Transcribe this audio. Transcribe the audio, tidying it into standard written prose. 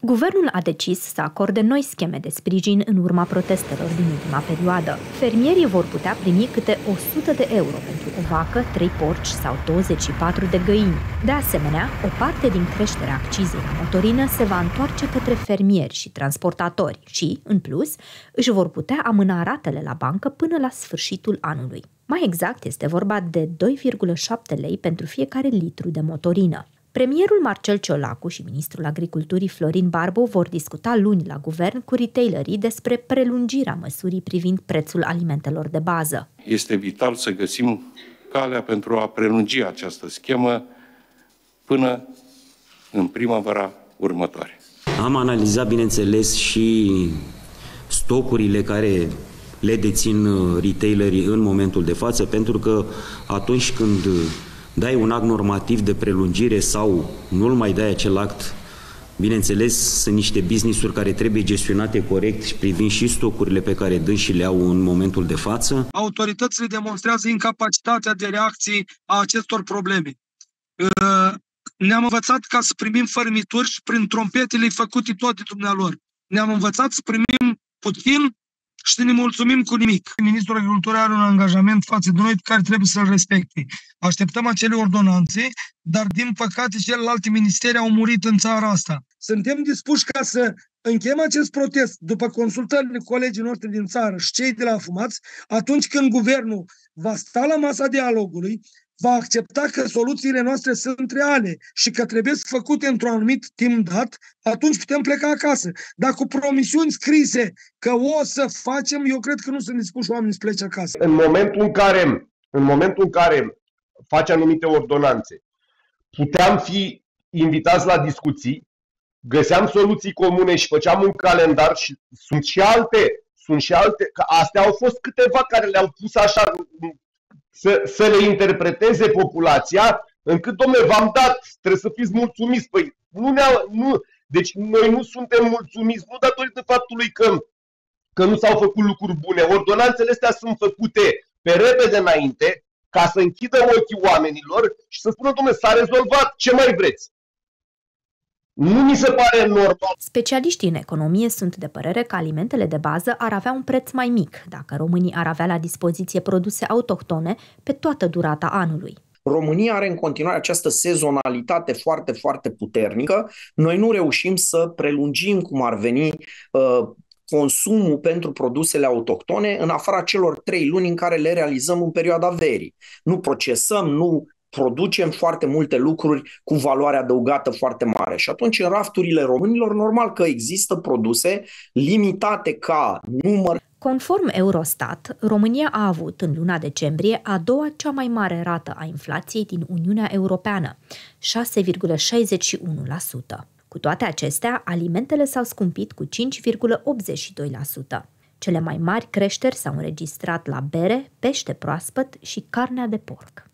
Guvernul a decis să acorde noi scheme de sprijin în urma protestelor din ultima perioadă. Fermierii vor putea primi câte 100 de euro pentru o vacă, 3 porci sau 24 de găini. De asemenea, o parte din creșterea accizei la motorină se va întoarce către fermieri și transportatori și, în plus, își vor putea amâna ratele la bancă până la sfârșitul anului. Mai exact, este vorba de 2,7 lei pentru fiecare litru de motorină. Premierul Marcel Ciolacu și ministrul agriculturii Florin Barbu vor discuta luni la guvern cu retailerii despre prelungirea măsurii privind prețul alimentelor de bază. Este vital să găsim calea pentru a prelungi această schemă până în primăvara următoare. Am analizat, bineînțeles, și stocurile care le dețin retailerii în momentul de față, pentru că atunci când dai un act normativ de prelungire sau nu-l mai dai acel act, bineînțeles, sunt niște business-uri care trebuie gestionate corect și privind și stocurile pe care dânsii le au în momentul de față. Autoritățile demonstrează incapacitatea de reacție a acestor probleme. Ne-am învățat ca să primim fărâmituri și prin trompetele făcute toate dumnealor. Ne-am învățat să primim puțin și să ne mulțumim cu nimic. Ministrul Agriculturii are un angajament față de noi pe care trebuie să-l respecte. Așteptăm acele ordonanțe, dar din păcate celelalte ministeri au murit în țara asta. Suntem dispuși ca să încheiem acest protest după consultările colegii noștri din țară și cei de la afumați, atunci când guvernul va sta la masa dialogului, va accepta că soluțiile noastre sunt reale și că trebuie făcute într-un anumit timp dat, atunci putem pleca acasă. Dar cu promisiuni scrise că o să facem, eu cred că nu sunt dispuși oamenii să plece acasă. În momentul în care face anumite ordonanțe, puteam fi invitați la discuții, găseam soluții comune și făceam un calendar și sunt și alte, că astea au fost câteva care le-au pus așa să le interpreteze populația, încât, dom'le, v-am dat, trebuie să fiți mulțumiți. Păi, deci noi nu suntem mulțumiți, nu datorită faptului că nu s-au făcut lucruri bune. Ordonanțele astea sunt făcute pe repede înainte, ca să închidă ochii oamenilor și să spună, dom'le, s-a rezolvat, ce mai vreți? Nu mi se pare normal. Specialiștii în economie sunt de părere că alimentele de bază ar avea un preț mai mic dacă românii ar avea la dispoziție produse autohtone pe toată durata anului. România are în continuare această sezonalitate foarte, foarte puternică. Noi nu reușim să prelungim cum ar veni consumul pentru produsele autohtone în afara celor 3 luni în care le realizăm în perioada verii. Nu procesăm, nu producem foarte multe lucruri cu valoare adăugată foarte mare. Și atunci în rafturile românilor normal că există produse limitate ca număr. Conform Eurostat, România a avut în luna decembrie a doua cea mai mare rată a inflației din Uniunea Europeană, 6,61%. Cu toate acestea, alimentele s-au scumpit cu 5,82%. Cele mai mari creșteri s-au înregistrat la bere, pește proaspăt și carnea de porc.